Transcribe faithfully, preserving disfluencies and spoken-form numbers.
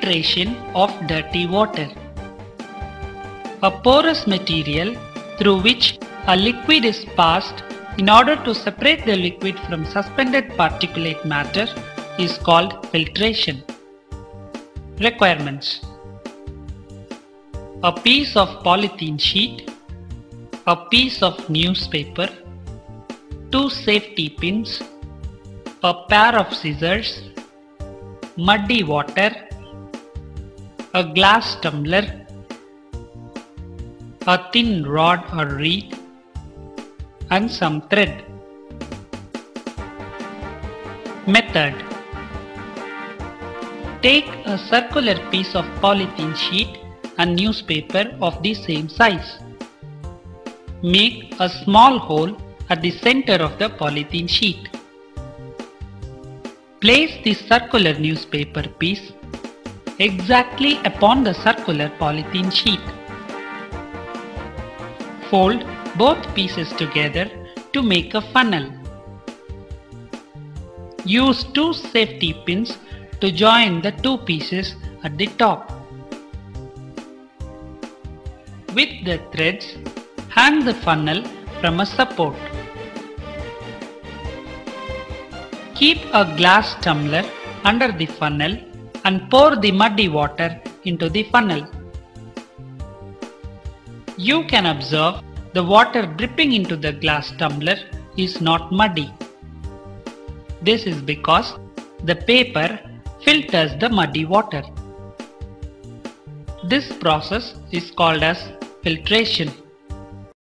Filtration of dirty water. A porous material through which a liquid is passed in order to separate the liquid from suspended particulate matter is called filtration. Requirements: a piece of polythene sheet, a piece of newspaper, two safety pins, a pair of scissors, muddy water, a glass tumbler, a thin rod or reed, and some thread. Method: take a circular piece of polythene sheet and newspaper of the same size. Make a small hole at the center of the polythene sheet. Place the circular newspaper piece exactly upon the circular polythene sheet. Fold both pieces together to make a funnel. Use two safety pins to join the two pieces at the top. With the threads, hang the funnel from a support. Keep a glass tumbler under the funnel and pour the muddy water into the funnel. You can observe the water dripping into the glass tumbler is not muddy. This is because the paper filters the muddy water. This process is called as filtration.